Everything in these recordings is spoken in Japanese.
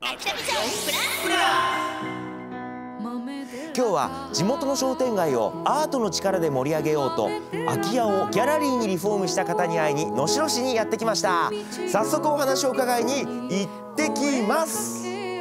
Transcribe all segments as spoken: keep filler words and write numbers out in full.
今日は地元の商店街をアートの力で盛り上げようと空き家をギャラリーにリフォームした方に会いに能代市にやってきました。早速お話を伺いに行ってきます。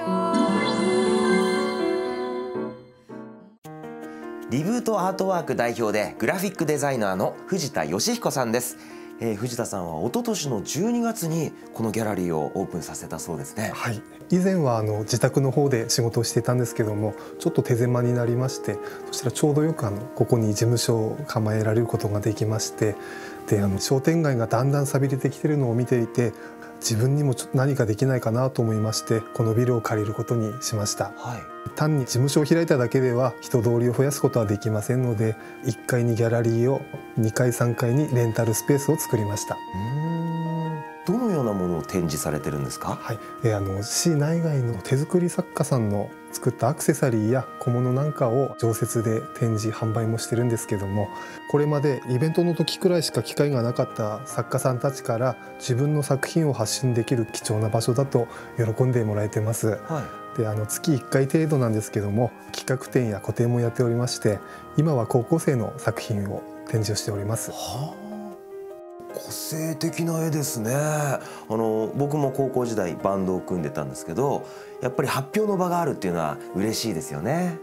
リブートアートワーク代表でグラフィックデザイナーの藤田義彦さんです。えー、藤田さんは一昨年のじゅうにがつにこのギャラリーをオープンさせたそうですね。 はい、以前はあの自宅の方で仕事をしていたんですけども、ちょっと手狭になりまして、そしたらちょうどよくあのここに事務所を構えられることができまして、であの商店街がだんだん寂れてきているのを見ていて、自分にもちょっと何かできないかなと思いまして、このビルを借りることにしました。はい、単に事務所を開いただけでは人通りを増やすことはできませんので、いっかいにギャラリーを、にかいさんかいにレンタルスペースを作りました。 うーん、どのようなものを展示されてるんですか？ はい、えー、あの市内外の手作り作家さんの作ったアクセサリーや小物なんかを常設で展示販売もしてるんですけども、これまでイベントの時くらいしか機会がなかった作家さんたちから自分の作品を発信できる貴重な場所だと喜んでもらえてます。はい、であの月いっかい程度なんですけども、企画展や個展もやっておりまして、今は高校生の作品を展示をしております。はあ、個性的な絵ですね。あの僕も高校時代バンドを組んでたんですけど、やっぱり発表の場があるっていうのは嬉しいですよね。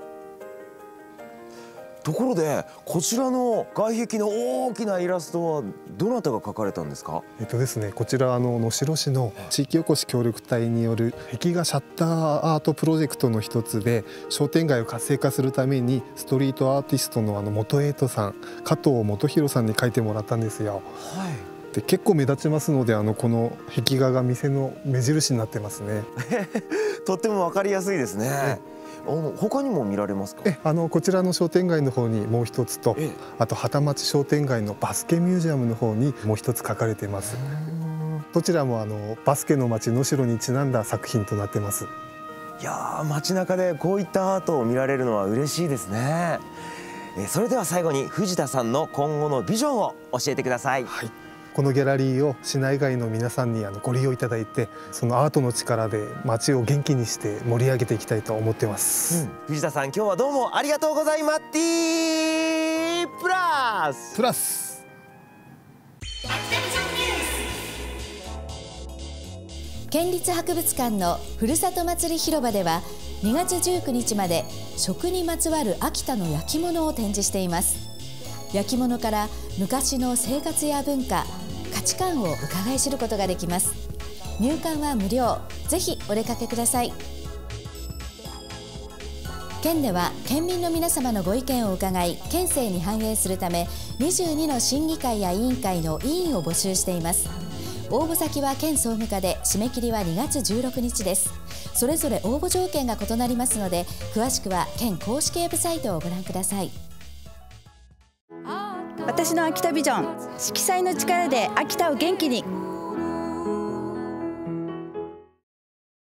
ところでこちらの外壁の大きなイラストはどなたが描かれたんですか？ えっとですね、こちらあの能代市の地域おこし協力隊による壁画シャッターアートプロジェクトの一つで、商店街を活性化するためにストリートアーティストのあの元栄斗さん、加藤元弘さんに描いてもらったんですよ。はい、で結構目立ちますので、あのこの壁画が店の目印になってますね。 とっても分かりやすいですね。あの他にも見られますか？ えあのこちらの商店街の方にもう一つと、あと畑町商店街のバスケミュージアムの方にもう一つ書かれています。どちらもあのバスケの街能代にちなんだ作品となっています。 いやー、街中でこういったアートを見られるのは嬉しいですね。えそれでは最後に藤田さんの今後のビジョンを教えてください。 はい、このギャラリーを市内外の皆さんにあのご利用いただいて、そのアートの力で街を元気にして盛り上げていきたいと思ってます。うん、 藤田さん、今日はどうもありがとうございまティープラスプラス県立博物館のふるさと祭り広場ではにがつじゅうくにちまで食にまつわる秋田の焼き物を展示しています。焼き物から昔の生活や文化、価値観を伺い知ることができます。入館は無料。ぜひお出かけください。県では県民の皆様のご意見を伺い、県政に反映するためにじゅうにの審議会や委員会の委員を募集しています。応募先は県総務課で、締め切りはにがつじゅうろくにちです。それぞれ応募条件が異なりますので、詳しくは県公式ウェブサイトをご覧ください。 私の秋田ビジョン、色彩の力で秋田を元気に。